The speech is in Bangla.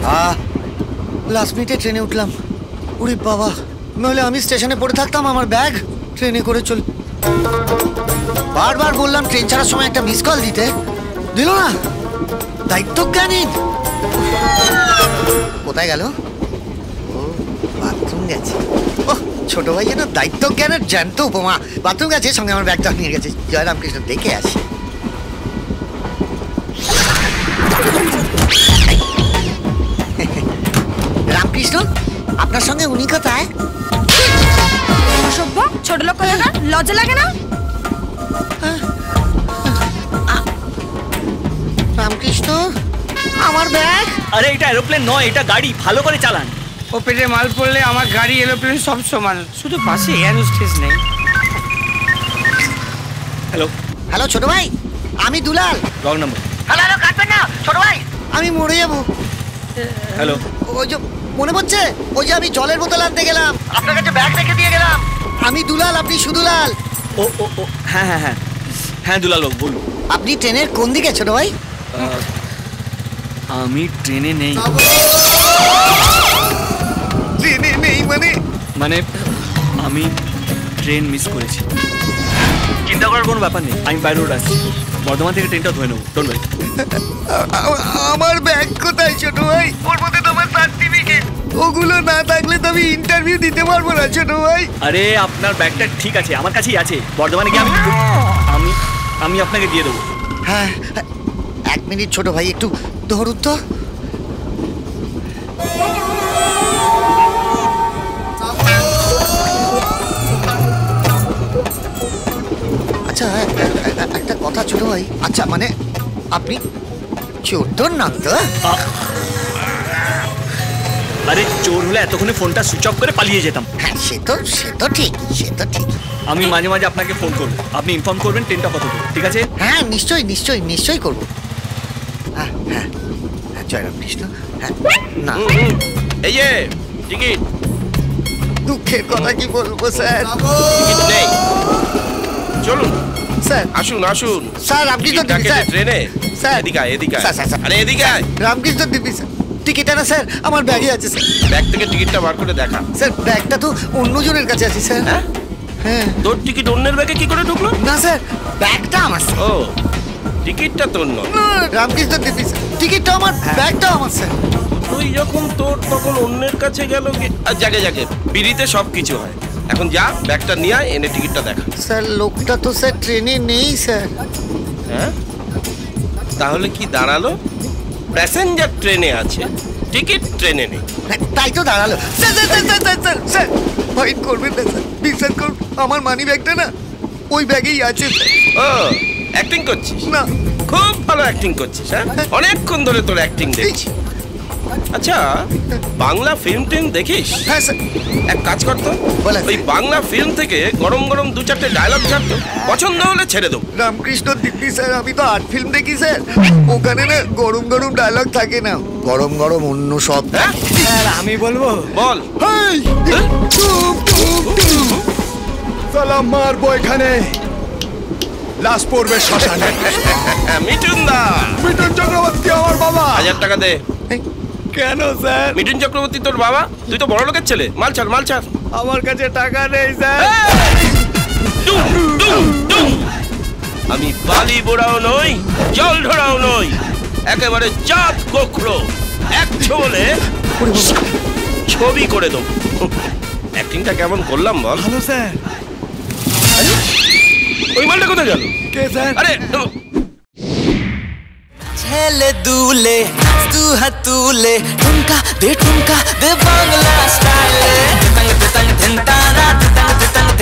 লাস্ট মিনিটে ট্রেনে উঠলাম। উড়ি বাবা, নইলে আমি স্টেশনে পড়ে থাকতাম, আমার ব্যাগ ট্রেনে করে চল। বারবার বললাম ট্রেন ছাড়ার সময় একটা মিস কল দিতে, দিল না। দায়িত্বজ্ঞানহীন। কোথায় গেল? ও বাথরুম গেছে। ও ছোট ভাই যেন দায়িত্বজ্ঞানের জ্যান্ত উপমা। বাথরুম গেছে, সঙ্গে আমার ব্যাগটা নিয়ে গেছে। জয় রামকৃষ্ণ, দেখে আসি। রামকৃষ্ণ, আপনার সঙ্গে উনি কোথায়? অসভ্য ছোট লোক কথা, লজ্জা লাগে না? রামকৃষ্ণ, আমার ব্যাগ। আরে এটা এরোপ্লেন নয়, এটা গাড়ি, ভালো করে চালান। ও পেটে মাল পড়লে আমার গাড়ি এরোপ্লেন সব সমান, শুধু পাশে এয়ার হোস্টেস নেই। হ্যালো হ্যালো ছোট ভাই, আমি Dulal. Wrong number. Hello hello, কাটবেন না ছোট ভাই, আমি মরে যাবো। হ্যালো, ওই যে মনে পড়ছে, ওই যে আমি জলের বোতল আনতে গেলাম, আপনার কাছে ব্যাগ রেখে দিয়ে গেলাম। আমি দুলাল, আপনি সুদুলাল। ও ও ও হ্যাঁ হ্যাঁ হ্যাঁ হ্যাঁ দুলাল বাবু বলুন। আপনি ট্রেনের কোন দিকে ছোট ভাই? আমি ট্রেনে নেই। ট্রেনে নেই মানে আমি ট্রেন মিস করেছি। চিন্তা করার কোনো ব্যাপার নেই, আমি বাই রোড আসছি, বর্ধমান থেকে ট্রেনটা ধরে নেবো। Don't worry. আমার ব্যাগ কোথায় ছোট ভাই? ওর মধ্যে তো আমার সার্টিফিকেট, ওগুলো না থাকলে তো আমি ইন্টারভিউ দিতে পারবো না ছোট ভাই। আরে আপনার ব্যাগটা ঠিক আছে, আমার কাছেই আছে, বর্ধমানে গিয়ে আমি আমি আপনাকে দিয়ে দেবো। হ্যাঁ, এক মিনিট ছোট ভাই, একটু ধরুন তো। আচ্ছা একটা কথা ছোট ভাই, আচ্ছা মানে আপনি চোর নাম তো? আরে চোর হলে এতক্ষণে ফোনটা সুইচ অফ করে পালিয়ে যেতাম। হ্যাঁ সে তো ঠিক। আমি মাঝে মাঝে আপনাকে ফোন করবো, আপনি ইনফর্ম করবেন ট্রেনটা কত দূর, ঠিক আছে? হ্যাঁ নিশ্চয়ই করবো। হ্যাঁ হ্যাঁ হ্যাঁ, জয় রামকৃষ্ণ। হ্যাঁ না, এই যে টিকিট। দুঃখের কথা কি বলবো স্যার, টিকিট নেই। চলুন স্যার। আসুন আসুন স্যার রামকৃষ্ণ দিবি স্যার। ট্রেনে স্যার এদিকে এদিকে স্যার। আরে এদিকে আয়। রামকৃষ্ণ দিবি স্যার। টিকিট না স্যার, আমার ব্যাগে আছে স্যার। ব্যাগ থেকে টিকিটটা বার করে দেখা। স্যার ব্যাগটা তো অন্যজনের কাছে আছে স্যার। হ্যাঁ, তোর টিকিট অন্যের ব্যাগে কি করে ঢুকলো? না স্যার, ব্যাগটা আমার স্যার। ও টিকিটটা তোর নয়। রামকৃষ্ণ দিবি স্যার, টিকিটটা আমার, ব্যাগটাও আমার স্যার। তুই যখন তোর তখন অন্যের কাছে গেল কি? যাকে বিড়িতে সব কিছু হয়। এখন যা ব্যাগটা নিয়ে আয়, এনে টিকিটটা দেখা। স্যার লোকটা তো স্যার ট্রেনে নেই স্যার। হ্যাঁ, তাহলে কি দাঁড়ালো? প্যাসেঞ্জার ট্রেনে আছে, টিকিট ট্রেনে নেই। তাই তো দাঁড়ালো। স্যার ফাইন করবেন না স্যার, বিশ্বাস করুন আমার মানি ব্যাগটা না ওই ব্যাগেই আছে। ও অ্যাক্টিং করছিস? না, খুব ভালো অ্যাক্টিং করছিস। হ্যাঁ, অনেকক্ষণ ধরে তোর অ্যাক্টিং দেখছি। আচ্ছা, বাংলা ফিল্ম টিম দেখিস? হ্যাঁ স্যার। এক কাজ করতো, ওই বাংলা ফিল্ম থেকে গরম গরম 2-4টে ডায়লগ ছাড়তো, পছন্দ হলে ছেড়ে দেবো। রামকৃষ্ণ দিব্যি স্যার, আমি তো আর্ট ফিল্ম দেখি স্যার, ওখানে না গরম গরম ডায়লগ থাকে না, গরম গরম অন্য সব। হ্যাঁ স্যার আমি বলবো? বল। সালাম মারবো এখানে, লাশ পড়বে শ্মশানে। মিঠুন দা। মিঠুন চক্রবর্তী আমার বাবা। 1000 টাকা দে। কেন স্যার? মিঠুন চক্রবর্তী তোর বাবা, তুই তো বড় লোকের ছেলে। মাল ছাড় মাল ছাড়। আমার কাছে টাকা নেই স্যার। আমি বালি বোড়াও নই, জল ঢোড়াও নই, একেবারে জাত গোখরো। 100 বলে ছবি করে দেবো। অ্যাক্টিংটা কেমন করলাম বল? ভালো স্যার। ওই মালটা কোথায় গেল? কে স্যার? আরে ছেলে দুলে তু হাতুলে ঠুমকা দে বাংলা স্টাইলে